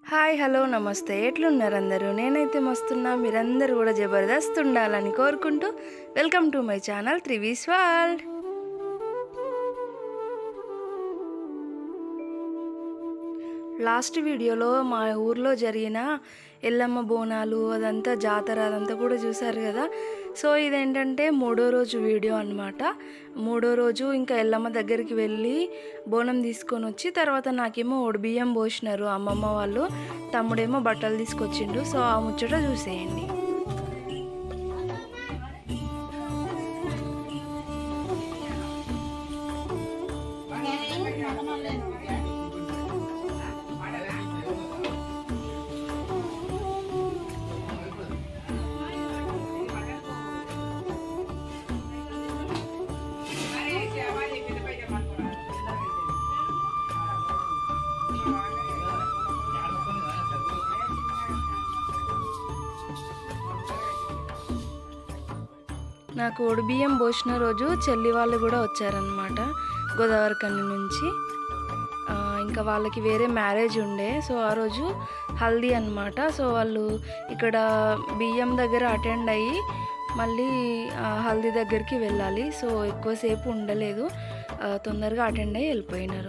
Hi hello నమస్తే ఎట్లున్నారు అందరూ నేనైతే మస్తున్నా మీరందరూ కూడా జబర్దస్త్ ఉండాలని కోరుకుంటూ welcome to my channel Trivi's world. Last వీడియోలో మా ఊర్లో జరిగిన ఎల్లమ్మ బోనాలు అదంతా జాతర అదంతా కూడా చూసారు కదా. సో ఇదేంటంటే మూడో రోజు వీడియో అన్నమాట. మూడో రోజు ఇంకా ఎల్లమ్మ దగ్గరికి వెళ్ళి బోనం తీసుకొని వచ్చి తర్వాత నాకేమో బియ్యం పోసినారు అమ్మమ్మ వాళ్ళు, తమ్ముడేమో బట్టలు తీసుకొచ్చిండు. సో ఆ ముచ్చట చూసేయండి. నాకు బియ్యం పోసిన రోజు చెల్లి వాళ్ళు కూడా వచ్చారనమాట గోదావరి కని నుంచి. ఇంకా వాళ్ళకి వేరే మ్యారేజ్ ఉండే, సో ఆ రోజు హల్దీ అనమాట. సో వాళ్ళు ఇక్కడ బియ్యం దగ్గర అటెండ్ అయ్యి మళ్ళీ హల్దీ దగ్గరికి వెళ్ళాలి. సో ఎక్కువసేపు ఉండలేదు, తొందరగా అటెండ్ అయ్యి వెళ్ళిపోయినారు.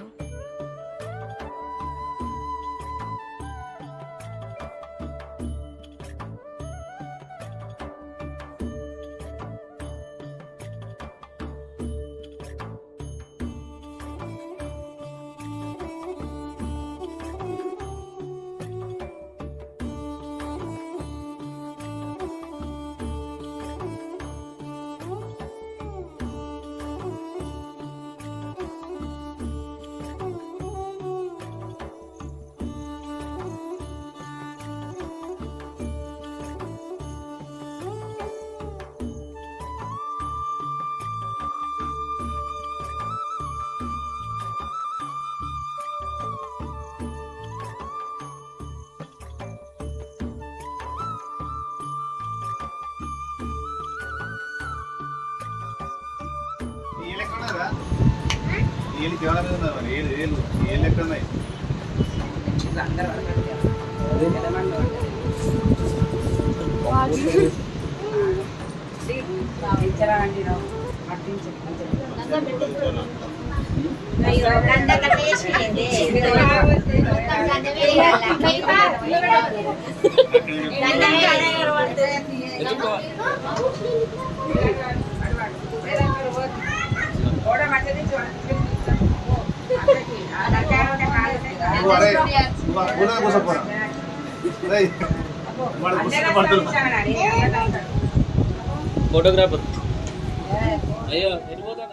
फोटोग्राफर अयो వెళ్ళిపోతాను.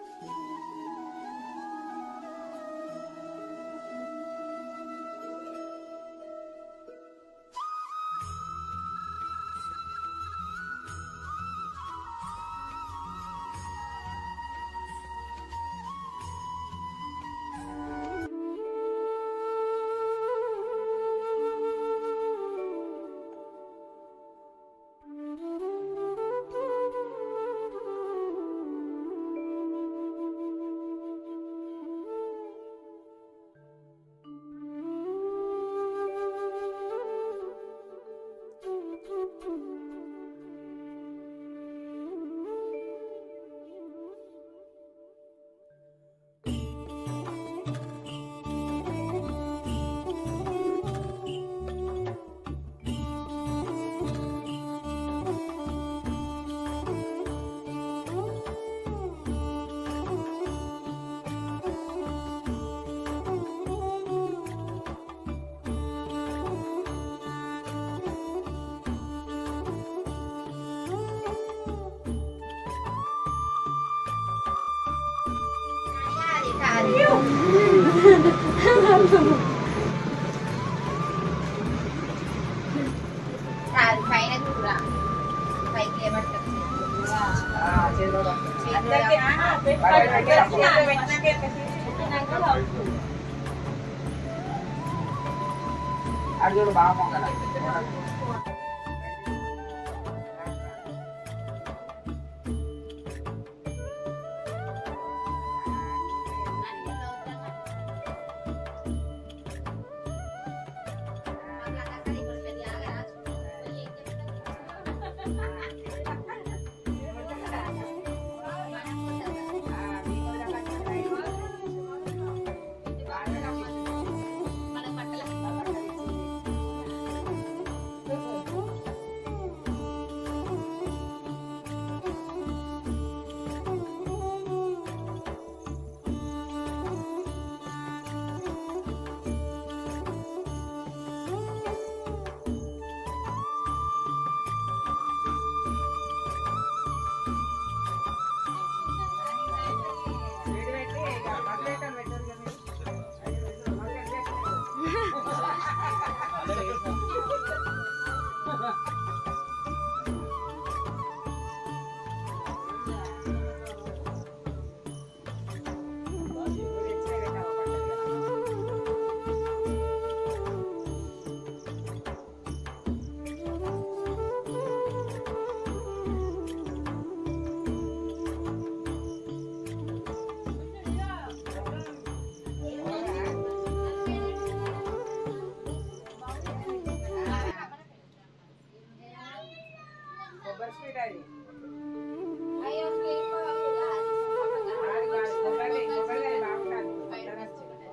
అర్జునుడు బాగా స్వీట్ అది కొబ్బరి బాగుంటుంది.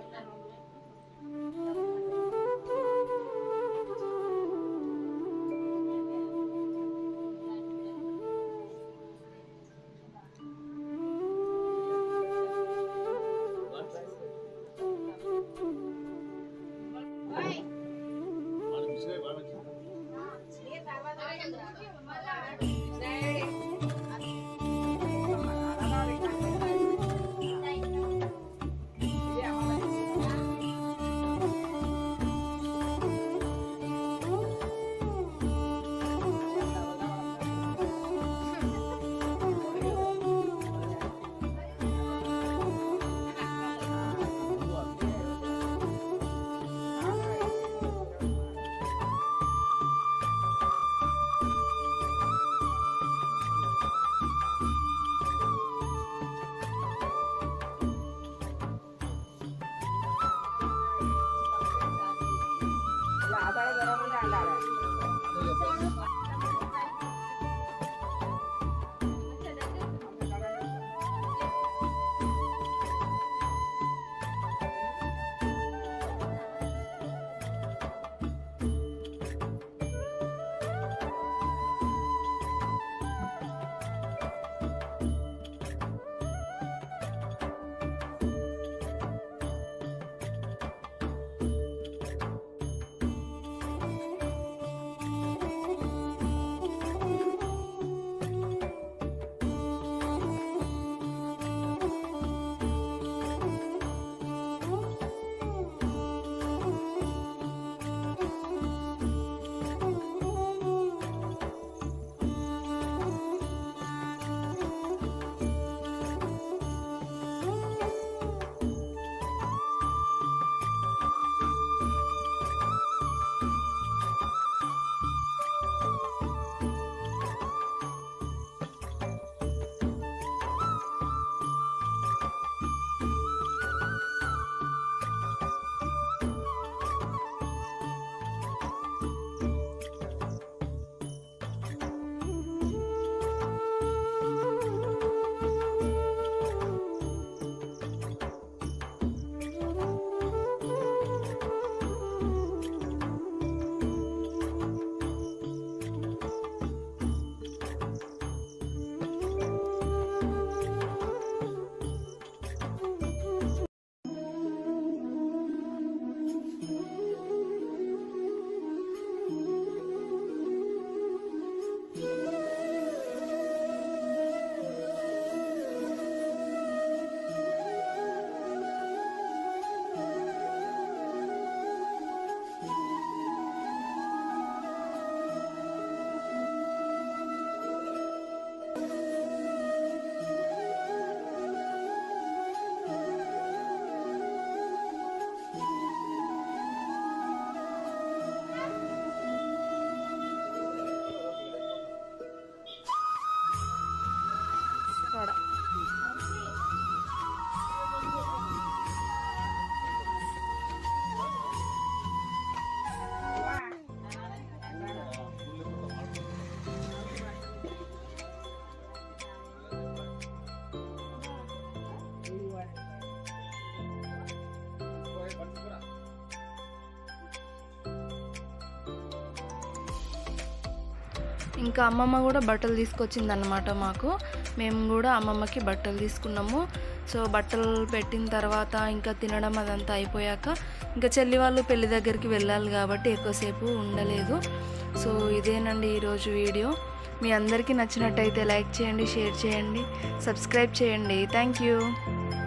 ఇంకా అమ్మమ్మ కూడా బట్టలు తీసుకొచ్చిందన్నమాట మాకు. మేము కూడా అమ్మమ్మకి బట్టలు తీసుకున్నాము. సో బట్టలు పెట్టిన తర్వాత ఇంకా తినడం అదంతా అయిపోయాక ఇంకా చెల్లి వాళ్ళు పెళ్లి దగ్గరికి వెళ్ళాలి కాబట్టి ఎక్కువసేపు ఉండలేదు. సో ఇదేనండి ఈరోజు వీడియో. మీ అందరికీ నచ్చినట్టయితే లైక్ చేయండి, షేర్ చేయండి, సబ్స్క్రైబ్ చేయండి. Thank you.